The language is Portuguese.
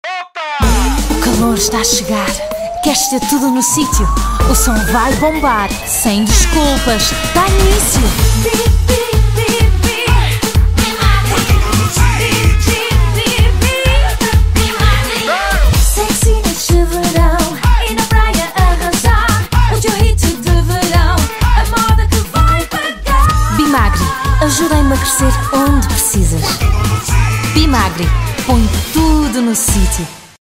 O calor está a chegar, queres ter tudo no sítio? O som vai bombar, sem desculpas, dá início. Sexy neste verão e na praia arrasar. O teu hit de verão, a moda que vai pagar. Bimagre, ajuda a emagrecer onde precisas. Bimagre, põe tudo no sítio.